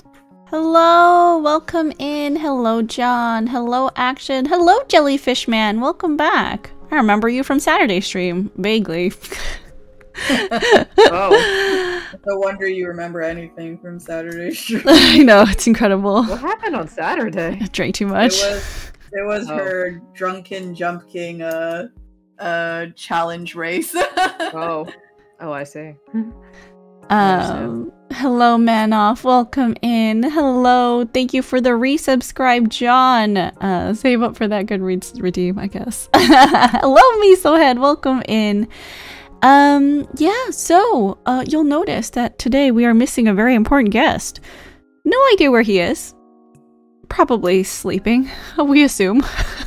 Hello, welcome in. Hello, John. Hello, Action. Hello, Jellyfish Man. Welcome back. I remember you from Saturday stream, vaguely. Oh, no wonder you remember anything from Saturday stream. I know, it's incredible. What happened on Saturday? I drank too much. It was her drunken Jump King challenge race. Oh, I see. Hello, Manoff. Welcome in. Hello. Thank you for the resubscribe, John. Save up for that Goodreads redeem, I guess. Hello, Misohead. Welcome in. Yeah, so, you'll notice that today we are missing a very important guest. No idea where he is. Probably sleeping. We assume.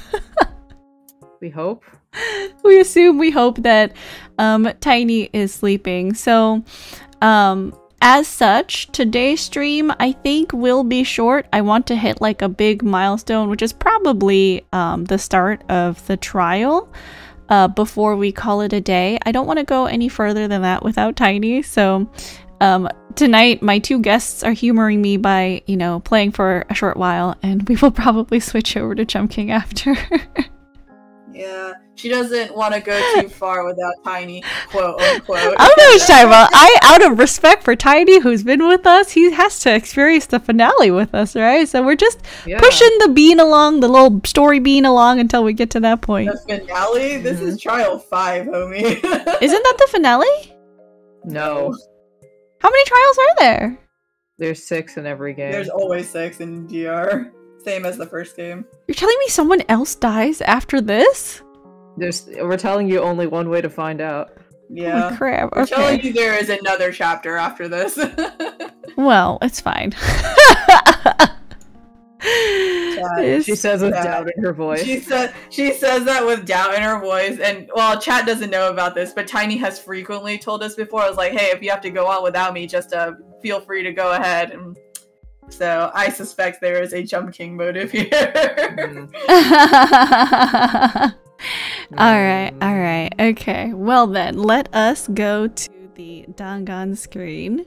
We hope. We hope that, Tiny is sleeping. So, as such, today's stream, I think, will be short. I want to hit, like, a big milestone, which is probably, the start of the trial. Before we call it a day. I don't want to go any further than that without Tiny, so tonight my two guests are humoring me by, you know, playing for a short while, and we will probably switch over to Jump King after. Yeah, she doesn't want to go too far without Tiny, quote unquote. I don't know what you're talking about. Out of respect for Tiny, who's been with us, he has to experience the finale with us, right? So we're just pushing the bean along, the little story bean along until we get to that point. The finale? This is trial 5, homie. Isn't that the finale? No. How many trials are there? There's 6 in every game. There's always 6 in GR. Same as the first game. You're telling me someone else dies after this? We're telling you only one way to find out. Yeah. Oh, crap. We're Okay. telling you there is another chapter after this. Well, it's fine. She says with doubt in her voice. She says that with doubt in her voice, and well, chat doesn't know about this, but Tiny has frequently told us before. I was like, hey, if you have to go on without me, just feel free to go ahead. And so I suspect there is a Jump King motive here. Alright, okay. Well then, let us go to the Dangan screen.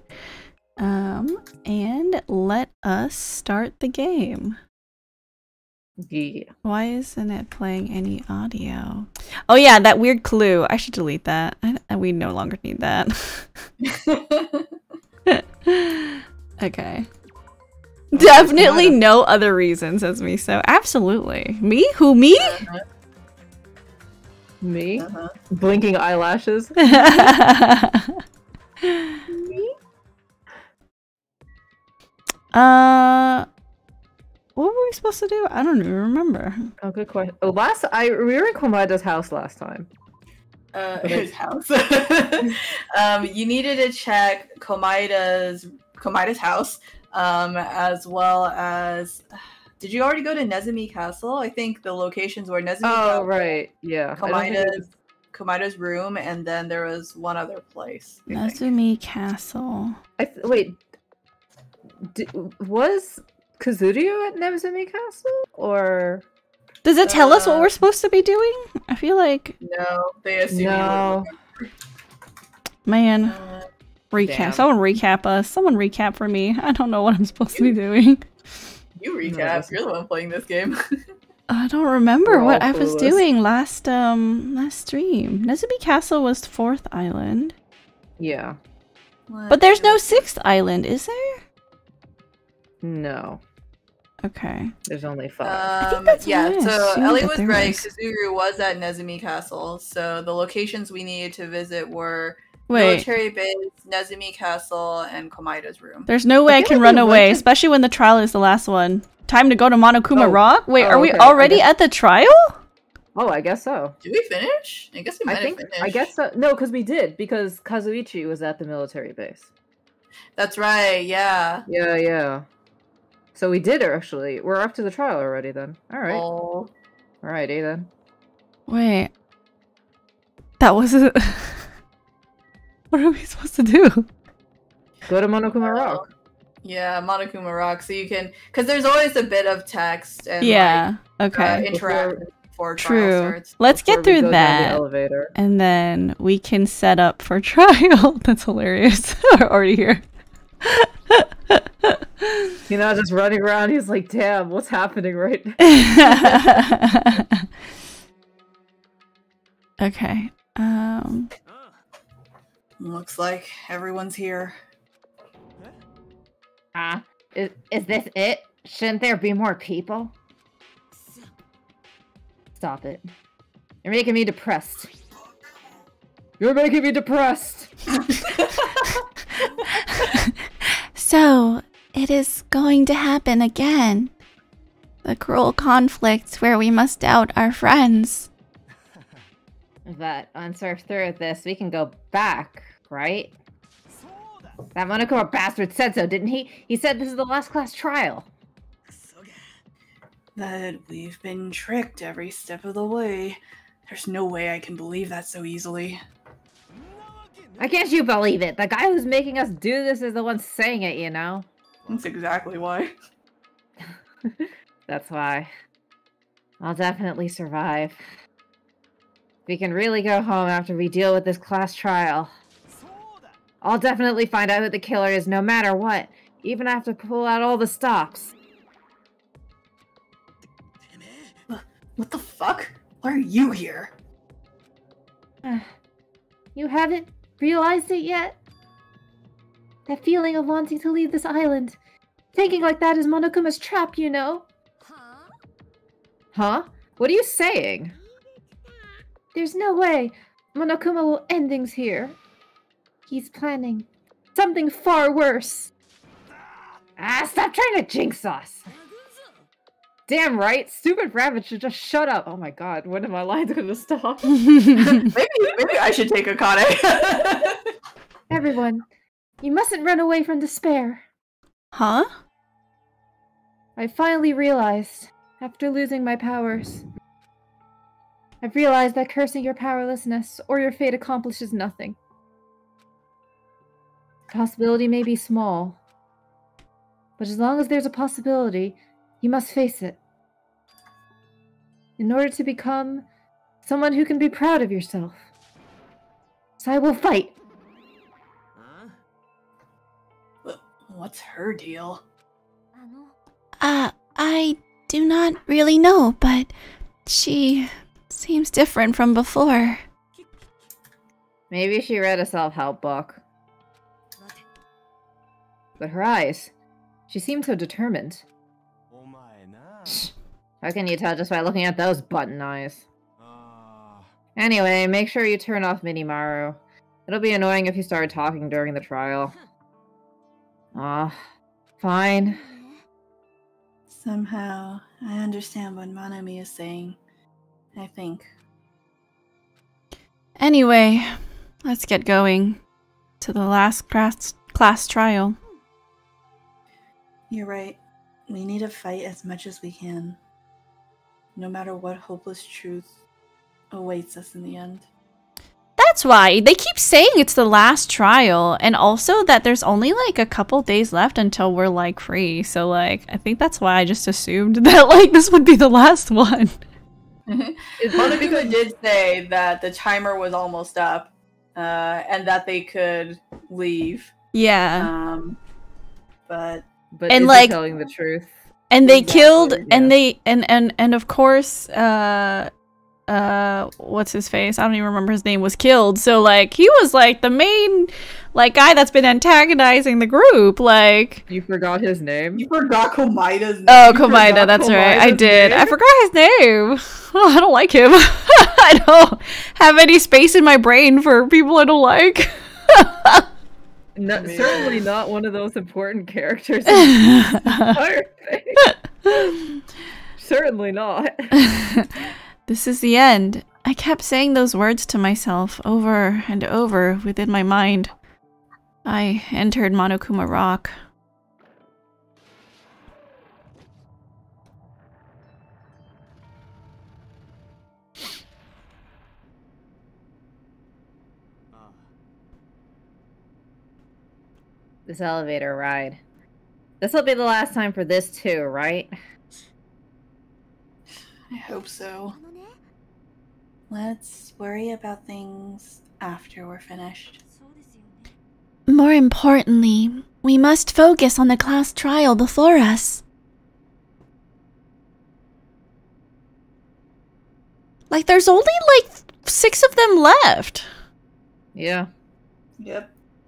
And let us start the game. Yeah. Why isn't it playing any audio? Oh yeah, that weird clue. I should delete that. We no longer need that. Okay. Definitely no other reasons as me, so absolutely. Me? Who, me? Me? Blinking eyelashes? What were we supposed to do? I don't even remember. Oh, good question. Oh, we were in Komaida's house last time. His house. You needed to check Komaida's house, as well as. Did you already go to Nezumi Castle? I think the locations were Nezumi Castle. Oh, right. Yeah. Komaida's room, and then there was one other place. Nezumi Castle. Wait. Was Kazurio at Nezumi Castle? Or... Does it tell us what we're supposed to be doing? I feel like... No, they assume no. Man. Recap. Damn. Someone recap us. Someone recap for me. I don't know what I'm supposed to be doing. You recap. You're the one playing this game. I don't remember what I was doing last stream. Nezumi Castle was 4th island. Yeah. But there's no 6th island, is there? No. Okay. There's only 5. I think that's yeah, what I so assumed Ellie that was there right. was. Kazuru was at Nezumi Castle, so the locations we needed to visit were Wait. Military Base, Nezumi Castle, and Komaida's room. There's no way I can run away, especially when the trial is the last one. Time to go to Monokuma Rock? Wait, are we already at the trial? Oh, I guess so. Did we finish? I guess we might have finished. I guess so. No, because we did, because Kazuichi was at the military base. That's right, yeah. Yeah. So we did actually. We're up to the trial already then. Alright. Oh. Alrighty then. Wait. That wasn't... What are we supposed to do? Go to Monokuma Rock. Yeah, Monokuma Rock. So you can... Because there's always a bit of text and okay. interact before trial True. starts. Let's get through that. Elevator. And then we can set up for trial. That's hilarious. We're already here. You know, just running around, he's like, damn, what's happening right now? Okay. Looks like everyone's here. Is this it? Shouldn't there be more people? Stop it. You're making me depressed. You're making me depressed! So, it is going to happen again. The cruel conflict where we must doubt our friends. But once we're through with this, we can go back, right? That Monokuma bastard said so, didn't he? He said this is the last class trial. That we've been tricked every step of the way. There's no way I can believe that so easily. Why can't you believe it? The guy who's making us do this is the one saying it, you know? That's exactly why. That's why. I'll definitely survive. We can really go home after we deal with this class trial. I'll definitely find out who the killer is no matter what, even if I have to pull out all the stops. What the fuck? Why are you here? You haven't realized it yet? That feeling of wanting to leave this island. Thinking like that is Monokuma's trap, you know? Huh? What are you saying? There's no way Monokuma will end things here. He's planning something far worse. Stop trying to jinx us! Damn right, stupid rabbit should just shut up. Oh my god, when are my lines gonna stop? maybe I should take Akane. Everyone, you mustn't run away from despair. Huh? I finally realized, after losing my powers, I've realized that cursing your powerlessness or your fate accomplishes nothing. Possibility may be small, but as long as there's a possibility, you must face it. In order to become someone who can be proud of yourself. So I will fight. What's her deal? I do not really know, but she seems different from before. Maybe she read a self-help book. But her eyes, she seemed so determined. How can you tell just by looking at those button eyes? Anyway, make sure you turn off Minimaru. It'll be annoying if you start talking during the trial. Fine. Somehow, I understand what Manami is saying. I think. Anyway, let's get going to the last class trial. You're right. We need to fight as much as we can. No matter what hopeless truth awaits us in the end. That's why they keep saying it's the last trial, and also that there's only like a couple days left until we're like free. So like, I think that's why I just assumed that like this would be the last one. Monokuma did say that the timer was almost up, and that they could leave. Yeah. But and is like he telling the truth? And they Exactly, killed, yeah. and they, and of course, what's his face? I don't even remember his name was killed. So like, he was like the main, like guy that's been antagonizing the group. Like, You forgot his name? You forgot Komaida's name. oh, You Komaida, forgot that's right. I Komaida's did. name? I forgot his name. Oh, I don't like him. I don't have any space in my brain for people I don't like. No, certainly not one of those important characters in the entire thing. Certainly not. This is the end. I kept saying those words to myself over and over within my mind. I entered Monokuma Rock. This elevator ride. This will be the last time for this too, right? I hope so. Let's worry about things after we're finished. More importantly, we must focus on the class trial before us. Like, there's only, like, 6 of them left. Yeah. Yep.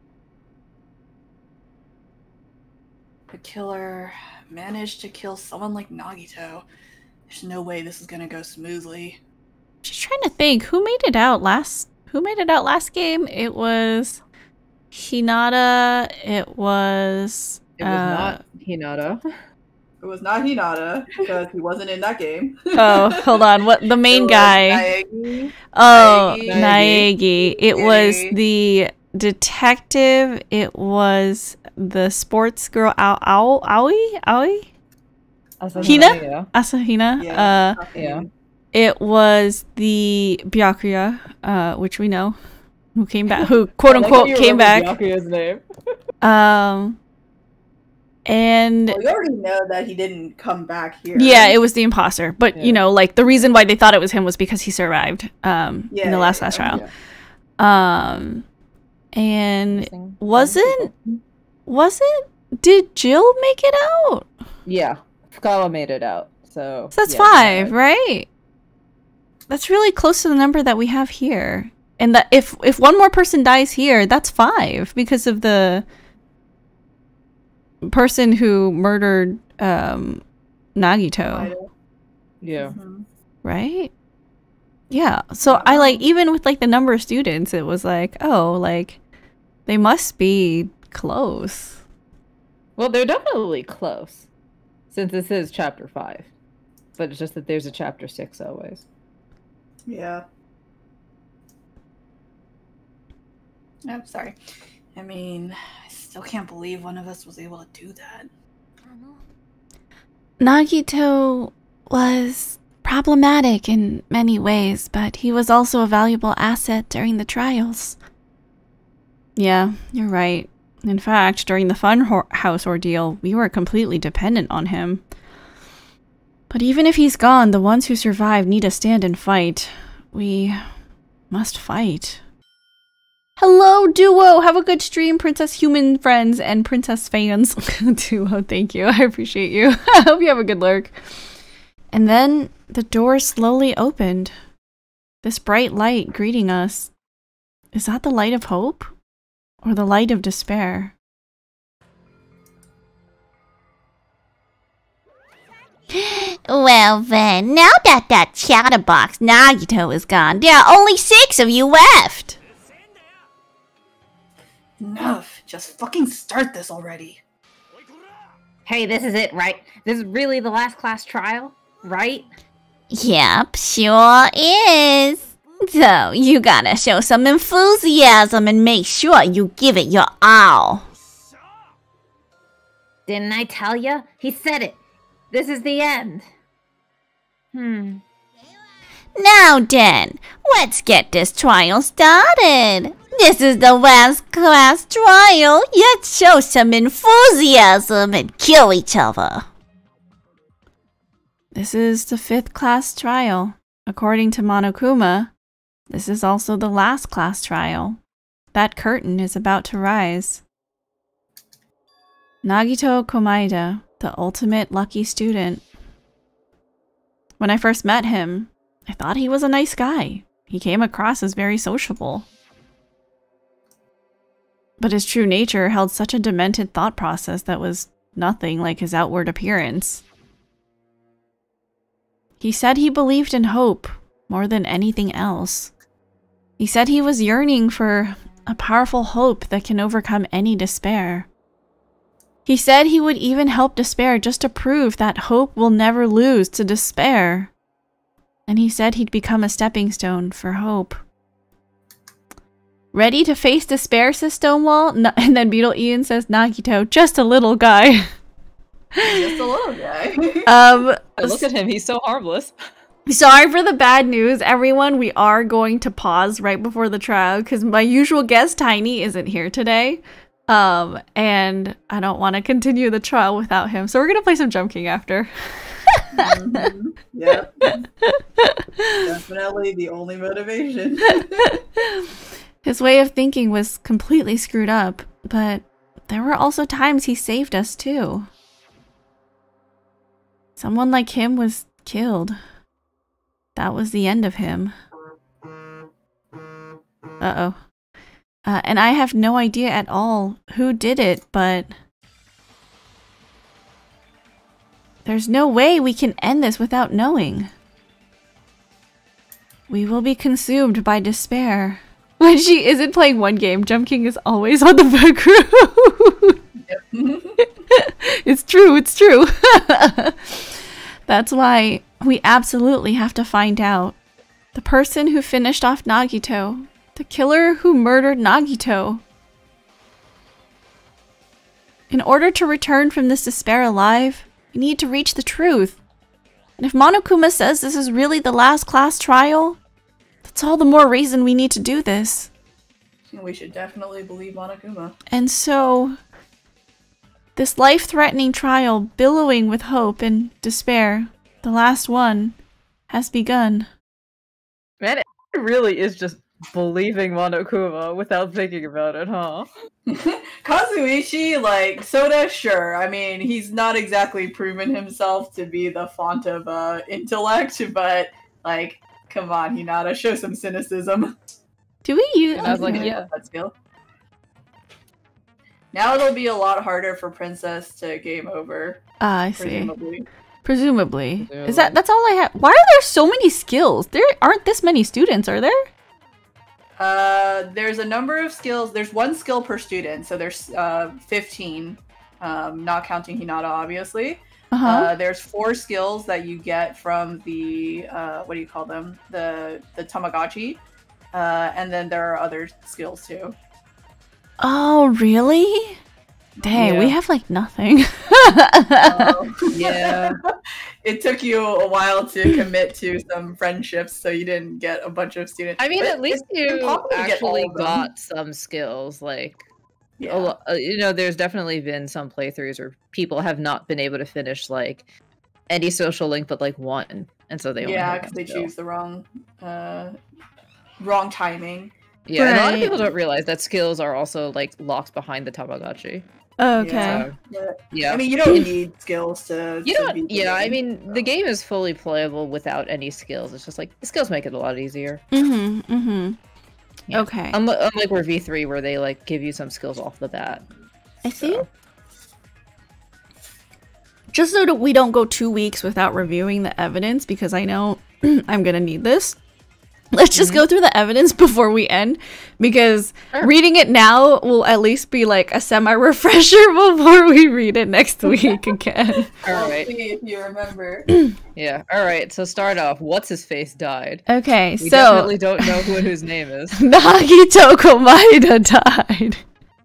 The killer managed to kill someone like Nagito. There's no way this is gonna go smoothly. Just trying to think, who made it out last game? It was Hinata. It was not Hinata. It was not Hinata, because he wasn't in that game. Oh, hold on. What the main guy? Naegi. Oh, Naegi. Naegi. It was the detective. It was the sports girl. Aoi? Hina? Asahina. Yeah. Yeah. It was the Byakuya, which we know, who came back, who quote unquote came back. Byakuya's name. And Well, you already know that he didn't come back here. yeah, it was the imposter. But Yeah. you know, like the reason why they thought it was him was because he survived in the last trial. Yeah. And wasn't did Jill make it out? Yeah. Fukawa made it out. So So that's yeah, 5, right? That's really close to the number that we have here. And that if one more person dies here, that's 5 because of the person who murdered Nagito, Yeah. Mhm. right? Yeah. So I like, even with like the number of students, it was like, oh, like they must be close. Well, they're definitely close, since this is chapter 5. But it's just that there's a chapter 6 always. Yeah. I'm sorry. I mean, I still can't believe one of us was able to do that. Nagito was problematic in many ways, but he was also a valuable asset during the trials. Yeah, you're right. In fact, during the Funhouse ordeal, we were completely dependent on him. But even if he's gone, the ones who survived need to stand and fight. We must fight. Hello, Duo! Have a good stream, Princess Human friends and Princess fans. Duo, thank you. I appreciate you. I hope you have a good lurk. And then the door slowly opened. This bright light greeting us. Is that the light of hope? Or the light of despair? Well then, now that chatterbox Nagito is gone, there are only 6 of you left. Enough. Just fucking start this already. Hey, this is it, right? This is really the last class trial, right? Yep, sure is. So, you gotta show some enthusiasm and make sure you give it your all. Didn't I tell you? He said it. This is the end. Now then, let's get this trial started. This is the last class trial. Let's show some enthusiasm and kill each other. This is the 5th class trial. According to Monokuma, this is also the last class trial. That curtain is about to rise. Nagito Komaeda, the ultimate lucky student. When I first met him, I thought he was a nice guy. He came across as very sociable. But his true nature held such a demented thought process that was nothing like his outward appearance. He said he believed in hope more than anything else. He said he was yearning for a powerful hope that can overcome any despair. He said he would even help despair just to prove that hope will never lose to despair. And he said he'd become a stepping stone for hope. Ready to face despair, says Stonewall? And then Beetle Ian says, Nagito, just a little guy. Just a little guy. Look at him, he's so harmless. Sorry for the bad news, everyone. We are going to pause right before the trial because my usual guest, Tiny, isn't here today. And I don't want to continue the trial without him. So we're going to play some Jump King after. Yep. Definitely the only motivation. His way of thinking was completely screwed up. But there were also times he saved us too. Someone like him was killed. That was the end of him. Uh-oh. And I have no idea at all who did it, but there's no way we can end this without knowing. We will be consumed by despair. When she isn't playing one game, Jump King is always on the background. It's true, it's true. That's why we absolutely have to find out. The person who finished off Nagito. The killer who murdered Nagito. In order to return from this despair alive, we need to reach the truth. And if Monokuma says this is really the last class trial, that's all the more reason we need to do this. We should definitely believe Monokuma. And so, this life-threatening trial, billowing with hope and despair, the last one, has begun. Man, it really is just believing Monokuma without thinking about it, huh? Kazuichi, like, Soda, sure. I mean, he's not exactly proven himself to be the font of intellect, but, like, come on, Hinata, show some cynicism. Do we use... And I was like, yeah. That skill. Now it'll be a lot harder for Princess to game over. I see. Presumably. Is that's all I have? Why are there so many skills? There aren't this many students, are there? There's a number of skills. There's one skill per student, so there's 15, not counting Hinata, obviously. There's 4 skills that you get from the what do you call them? The Tamagotchi, and then there are other skills too. Oh, really? Dang, we have like nothing. Yeah. It took you a while to commit to some friendships, so you didn't get a bunch of students. I mean, But at least it's you impossible to get all actually of them. got some skills. Like, Yeah. you know, there's definitely been some playthroughs where people have not been able to finish like any social link but like one, and so they only Yeah, have because one they skill. choose the wrong timing. Yeah, and a lot of Right. people don't realize that skills are also like locked behind the Tamagotchi. Okay. Yeah. So, yeah. I mean, you don't need skills to. You to don't. beat the Yeah, I game, mean, so. the game is fully playable without any skills. It's just like the skills make it a lot easier. Yeah. Okay. Unlike where V3, where they like give you some skills off the bat. I think just so that we don't go 2 weeks without reviewing the evidence, because I know I'm gonna need this. Let's just go through the evidence before we end, because reading it now will at least be like a semi-refresher before we read it next week again. All We'll right. see if you remember. Yeah. All right. So start off. What's his face died. Okay, We so definitely don't know who and whose name is. Nagito Komaeda died.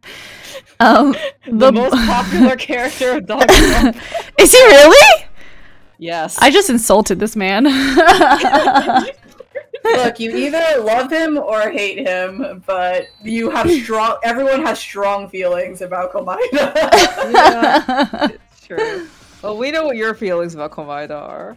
The most popular character of Danganronpa. Is he really? Yes. I just insulted this man. Look, you either love him or hate him, but you have strong. Everyone has strong feelings about Komaeda. Yeah, it's true. Well, we know what your feelings about Komaeda are.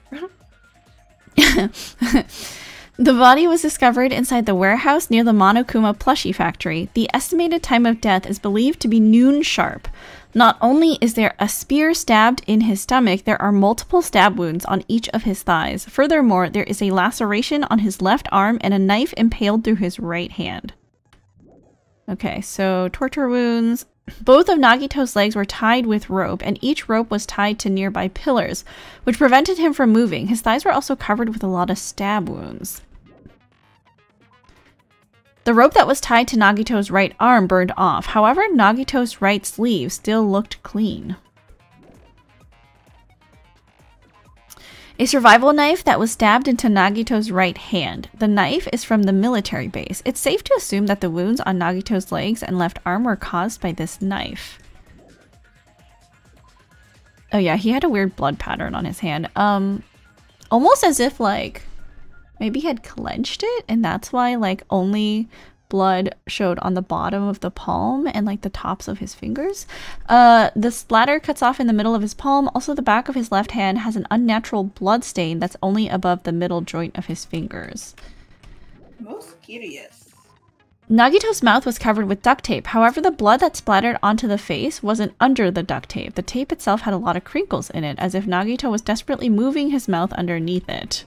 The body was discovered inside the warehouse near the Monokuma plushie factory. The estimated time of death is believed to be noon sharp. Not only is there a spear stabbed in his stomach, there are multiple stab wounds on each of his thighs. Furthermore, there is a laceration on his left arm and a knife impaled through his right hand. Okay, so torture wounds. Both of Nagito's legs were tied with rope, and each rope was tied to nearby pillars, which prevented him from moving. His thighs were also covered with a lot of stab wounds. The rope that was tied to Nagito's right arm burned off. However, Nagito's right sleeve still looked clean. A survival knife that was stabbed into Nagito's right hand. The knife is from the military base. It's safe to assume that the wounds on Nagito's legs and left arm were caused by this knife. Oh yeah, he had a weird blood pattern on his hand. Almost as if like maybe he had clenched it, and that's why like only blood showed on the bottom of the palm and like the tops of his fingers. The splatter cuts off in the middle of his palm. Also, the back of his left hand has an unnatural blood stain that's only above the middle joint of his fingers. Most curious. Nagito's mouth was covered with duct tape. However, the blood that splattered onto the face wasn't under the duct tape. The tape itself had a lot of crinkles in it, as if Nagito was desperately moving his mouth underneath it.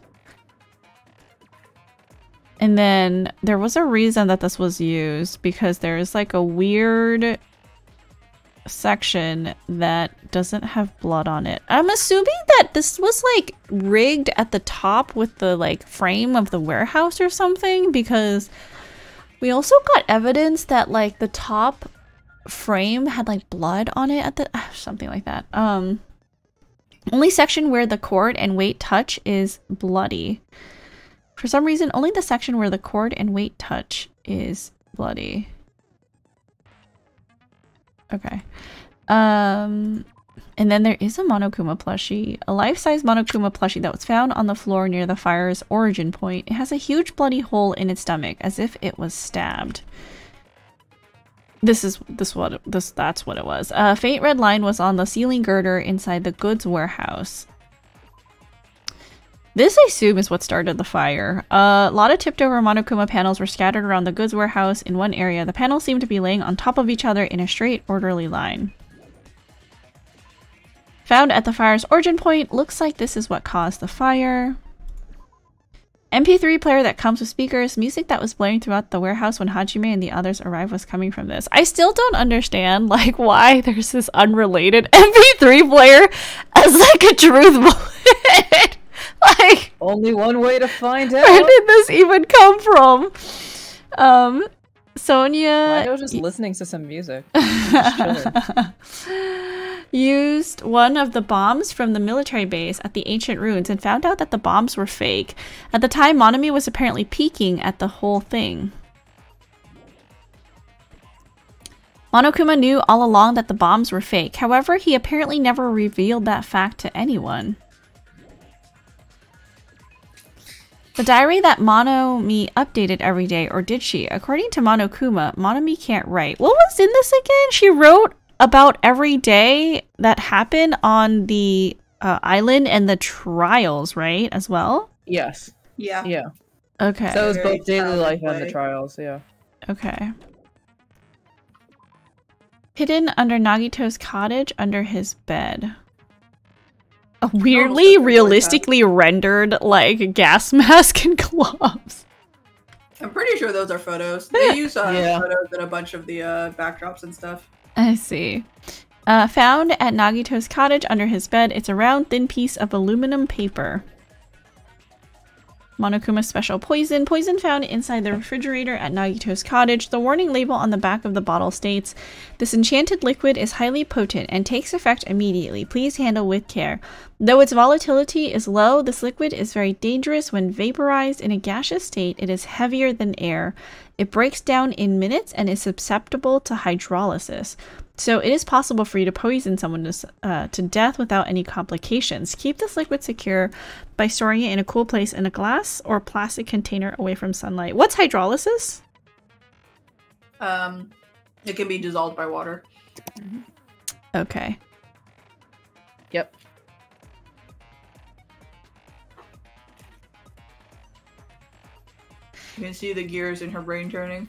And then there was a reason that this was used, because there's like a weird section that doesn't have blood on it. I'm assuming that this was like rigged at the top with the like frame of the warehouse or something, because we also got evidence that like the top frame had like blood on it at the something like that. Only section where the cord and weight touch is bloody. For some reason, only the section where the cord and weight touch is bloody. Okay. And then there is a Monokuma plushie. A life-size Monokuma plushie that was found on the floor near the fire's origin point. It has a huge bloody hole in its stomach, as if it was stabbed. That's what it was. A faint red line was on the ceiling girder inside the goods warehouse. This, I assume, is what started the fire. A lot of tipped-over Monokuma panels were scattered around the goods warehouse in one area. The panels seemed to be laying on top of each other in a straight, orderly line. Found at the fire's origin point. Looks like this is what caused the fire. MP3 player that comes with speakers. Music that was blaring throughout the warehouse when Hajime and the others arrived was coming from this. I still don't understand, like, why there's this unrelated MP3 player as, like, a truth bullet. Like, only one way to find out. Where did this even come from? Sonia. I was just listening to some music. Used one of the bombs from the military base at the ancient ruins and found out that the bombs were fake. At the time, Monami was apparently peeking at the whole thing. Monokuma knew all along that the bombs were fake. However, he apparently never revealed that fact to anyone. The diary that Monomi updated every day, or did she? According to Monokuma, Monomi can't write. What was in this again? She wrote about every day that happened on the island and the trials, right? As well? Yes. Yeah. Yeah. Okay. So it was Very both daily life and the childlike. trials, yeah. Okay. Hidden under Nagito's cottage under his bed. A weirdly realistically rendered like gas mask and gloves. I'm pretty sure those are photos. They use Yeah. photos in a bunch of the backdrops and stuff. I see. Found at Nagito's cottage under his bed, it's a round, thin piece of aluminum paper. Monokuma's special poison. Poison found inside the refrigerator at Nagito's cottage. The warning label on the back of the bottle states, "This enchanted liquid is highly potent and takes effect immediately. Please handle with care. Though its volatility is low, this liquid is very dangerous. When vaporized in a gaseous state, it is heavier than air. It breaks down in minutes and is susceptible to hydrolysis. So it is possible for you to poison someone to death without any complications. Keep this liquid secure by storing it in a cool place in a glass or plastic container away from sunlight." What's hydrolysis? It can be dissolved by water. Okay. Yep. You can see the gears in her brain turning.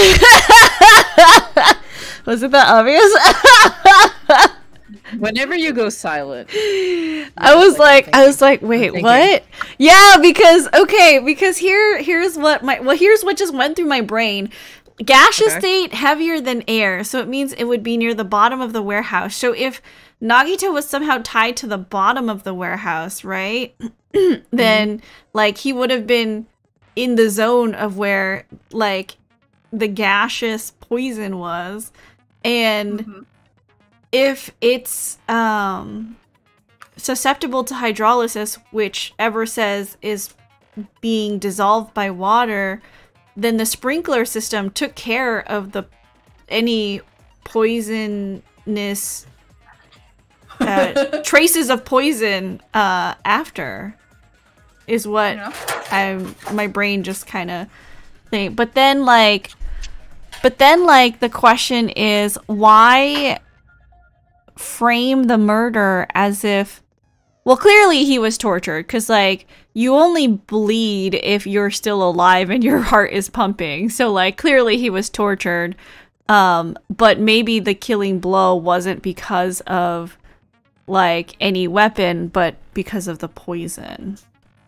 Was it that obvious? Whenever you go silent. I was like, wait, thinking. what? Yeah, because here's what just went through my brain. Gaseous state heavier than air, so it means it would be near the bottom of the warehouse. So if Nagito was somehow tied to the bottom of the warehouse, right? Then like he would have been in the zone of where like the gaseous poison was, and if it's susceptible to hydrolysis, whichever says is being dissolved by water, then the sprinkler system took care of any poisonous traces of poison after, is what my brain just kind of think. But then like the question is, why frame the murder as if, well, clearly he was tortured, because like you only bleed if you're still alive and your heart is pumping. So like clearly he was tortured. But maybe the killing blow wasn't because of like any weapon, but because of the poison.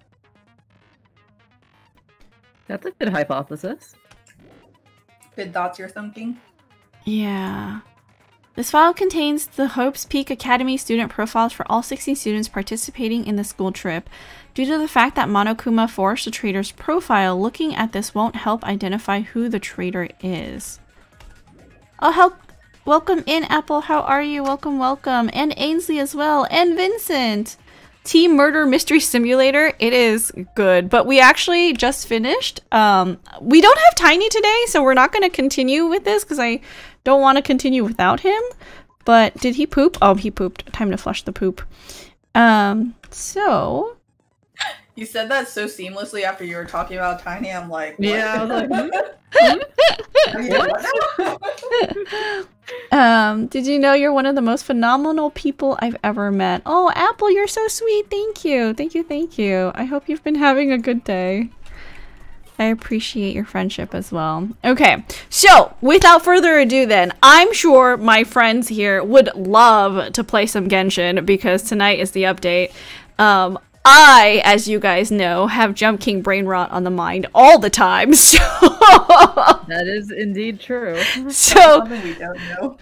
That's a good hypothesis. Good thoughts you're thinking? Yeah. This file contains the Hope's Peak Academy student profiles for all 16 students participating in the school trip. Due to the fact that Monokuma forged the traitor's profile, looking at this won't help identify who the traitor is. Oh, help! Welcome in, Apple. How are you? Welcome, welcome. And Ainsley as well. And Vincent! Team Murder Mystery Simulator. It is good, but we actually just finished. We don't have Tiny today, so we're not going to continue with this because I don't want to continue without him. But did he poop? Oh, he pooped. Time to flush the poop. So... You said that so seamlessly after you were talking about Tiny. I'm like, what? Yeah, I was like, did you know you're one of the most phenomenal people I've ever met? Oh, Apple, you're so sweet. Thank you. Thank you. Thank you. I hope you've been having a good day. I appreciate your friendship as well. Okay, so without further ado then, I'm sure my friends here would love to play some Genshin because tonight is the update. I, as you guys know, have Jump King Brain Rot on the mind all the time, so... That is indeed true. So... Something we don't know.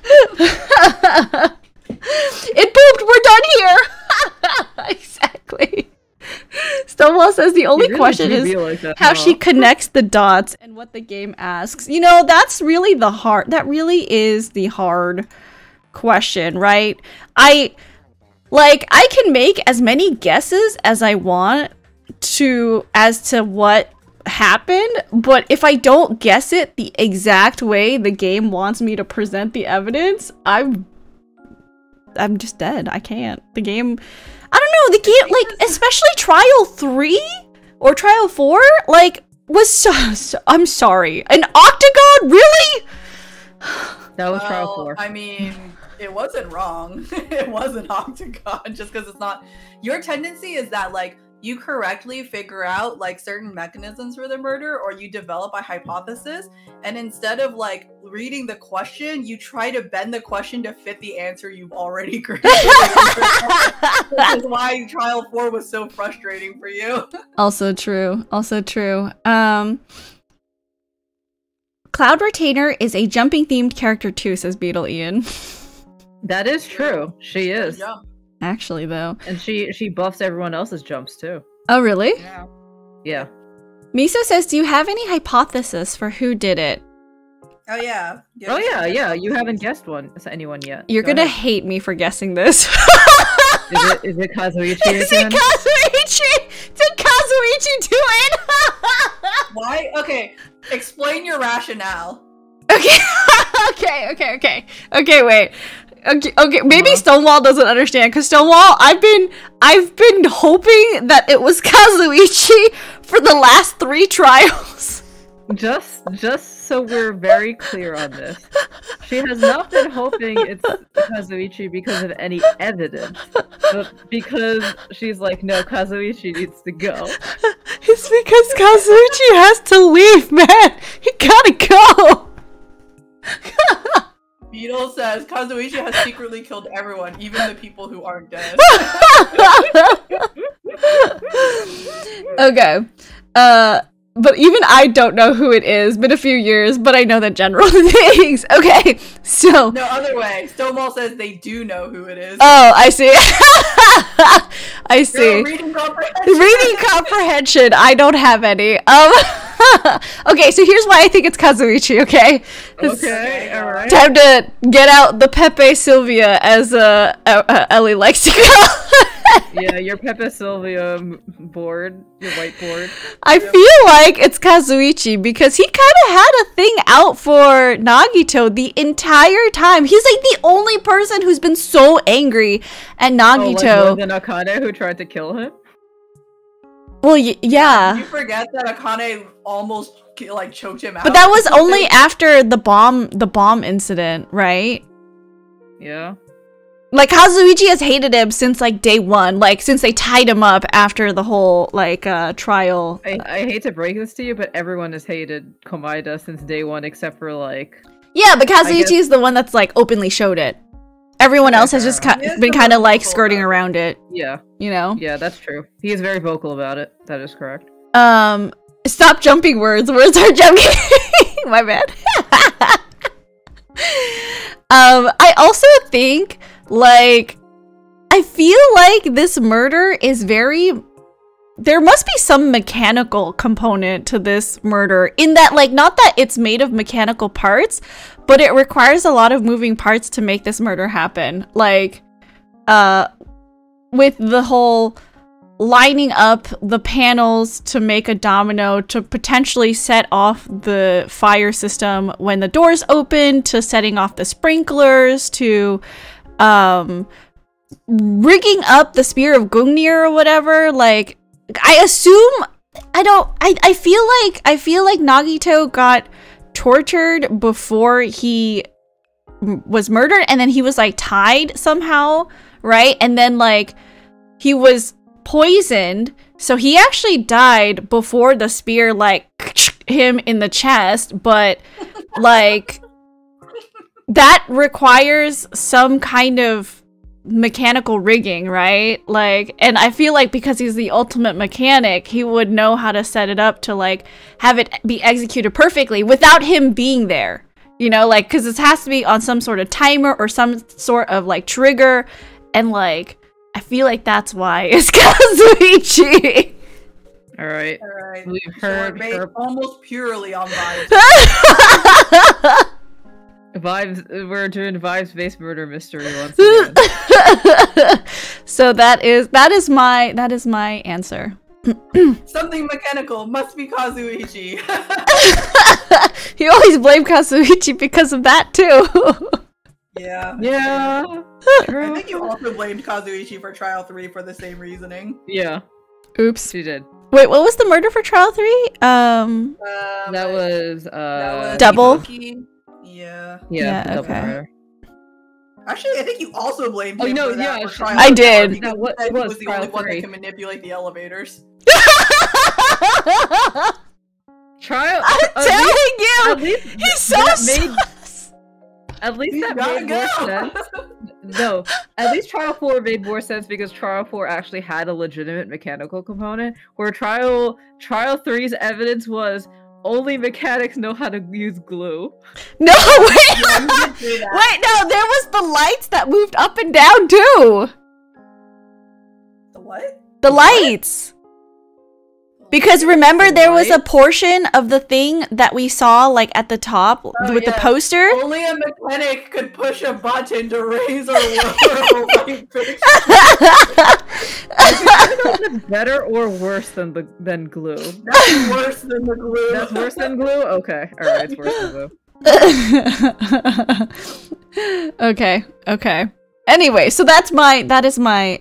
It pooped! We're done here! Exactly. Stonewall says the only question is how she connects the dots and what the game asks. You know, that's really the hard... That really is the hard question, right? I can make as many guesses as I want as to what happened, but if I don't guess it the exact way the game wants me to present the evidence, I'm just dead. I can't. The game, I don't know, the game, like, especially Trial 3 or Trial 4, like, was so I'm sorry. An Octagon? Really? That was Trial 4. I mean... It wasn't wrong. It wasn't Octagon just because it's not. Your tendency is that like you correctly figure out like certain mechanisms for the murder or you develop a hypothesis and instead of like reading the question, you try to bend the question to fit the answer you've already created. Which is why Trial 4 was so frustrating for you. Also true. Also true. Cloud Retainer is a jumping themed character too, says Beetle Ian. That is true. She is. Yeah. Actually, though. And she buffs everyone else's jumps, too. Oh, really? Yeah. Yeah. Miso says, do you have any hypothesis for who did it? Oh, yeah. Oh, yeah. You haven't guessed anyone yet. You're Go gonna ahead. hate me for guessing this. Is it Kazuichi Is again? it Kazuichi? Did Kazuichi do it? Why? Okay. Explain your rationale. Okay. Okay, wait. Okay, maybe Stonewall doesn't understand, because Stonewall, I've been hoping that it was Kazuichi for the last 3 trials. Just so we're very clear on this. She has not been hoping it's Kazuichi because of any evidence, but because she's like, no, Kazuichi needs to go. It's because Kazuichi has to leave, man. He gotta go. Beetle says Kazuichi has secretly killed everyone, even the people who aren't dead. Okay. But even I don't know who it is. Been a few years, but I know the general things. Okay, so... No, other way. Stonewall says they do know who it is. Oh, I see. I see. Reading comprehension. Reading comprehension. I don't have any. Okay, so here's why I think it's Kazuichi, okay? Okay, alright. Time to get out the Pepe Sylvia, as Ellie likes to call. Yeah, your Pepe Sylvia board, your whiteboard. I feel like it's Kazuichi because he kind of had a thing out for Nagito the entire time. He's like the only person who's been so angry at Nagito. Oh, like more than Akane who tried to kill him? Well, yeah. You forget that Akane almost like choked him out. But that was only after the bomb incident, right? Yeah. Like, Kazuichi has hated him since, like, day one. Like, since they tied him up after the whole, like, trial. I hate to break this to you, but everyone has hated Komaeda since day one, except for, like... Yeah, but Kazuichi is the one that's, like, openly showed it. Everyone else has just been kind of, like, skirting around it. Yeah. You know? Yeah, that's true. He is very vocal about it. That is correct. Stop jumping words. Words are jumping. My bad. I also think, like, I feel like this murder is very... There must be some mechanical component to this murder, in that, like, not that it's made of mechanical parts, but it requires a lot of moving parts to make this murder happen. Like, with the whole lining up the panels to make a domino to potentially set off the fire system when the doors open, to setting off the sprinklers, to rigging up the Spear of Gungnir or whatever. Like, I assume I feel like Nagito got tortured before he was murdered, and then he was like tied somehow, right? And then like he was poisoned, so he actually died before the spear like him in the chest, but like that requires some kind of mechanical rigging, right? Like, and I feel like because he's the ultimate mechanic, he would know how to set it up to like have it be executed perfectly without him being there, you know, like, because this has to be on some sort of timer or some sort of like trigger, and like I feel like that's why it's Kazuichi. All right. We've heard based almost purely on vibes. Vibes. We're doing vibes-based murder mystery once again. So that is my answer. Something mechanical must be Kazuichi. You always blame Kazuichi because of that too. Yeah. Yeah. I True. think you also blamed Kazuichi for Trial 3 for the same reasoning. Yeah. Oops. She did. Wait, what was the murder for Trial 3? That was Double? Itoki. Yeah. Yeah, the double okay. murder. Actually, I think you also blamed Oh, him no, for that yeah, for Trial I 3 did. because That was- he said he was was the Trial only one 3. that can manipulate the elevators. Trial. I'm telling you, At least he's so that made. sus. At least You that gotta made more go. sense. No, at least Trial 4 made more sense because Trial 4 actually had a legitimate mechanical component, where Trial 3's evidence was only mechanics know how to use glue. No, wait. Yeah, you did say that. Wait, no, there was the lights that moved up and down too. The what? The lights. Because remember, there was a portion of the thing that we saw, like, at the top with the yeah. poster. Only a mechanic could push a button to raise or lower a light fixture. Is it better or worse than glue? That's worse than the glue. That's worse than glue? Okay. Alright, it's worse than glue. Okay. Anyway, so that is my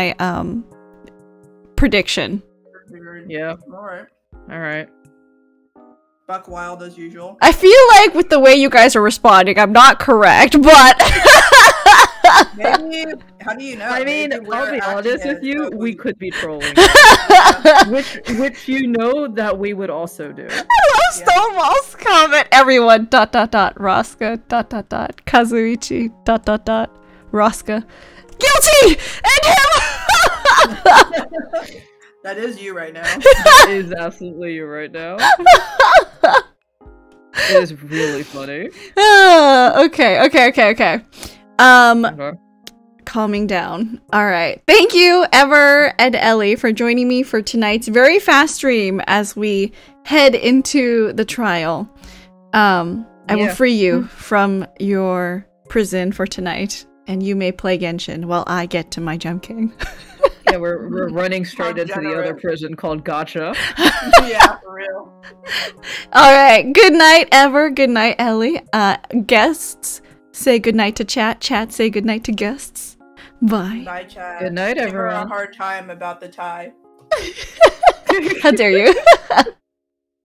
prediction. Yeah. Alright. Buck wild as usual. I feel like with the way you guys are responding, I'm not correct, but Maybe, how do you know? I mean, Maybe we're I'll be acting honest with as you, though we could be trolling. which you know that we would also do. I love Stonewall's comment. Everyone, ... Rosca, ... Kazuichi, ... Rosca. Guilty! And him! That is you right now. That is absolutely you right now. It is really funny. Okay. Okay. Calming down. Alright. Thank you, Ever and Ellie, for joining me for tonight's very fast stream as we head into the trial. I will free you from your prison for tonight, and you may play Genshin while I get to my Gem King. Yeah, we're running straight into the other prison called Gotcha. Yeah, for real. Alright, good night, Ever. Good night, Ellie. Guests, say good night to chat. Chat, say good night to guests. Bye. Night, chat. Good night, Give her a everyone. hard time about the tie. How dare you?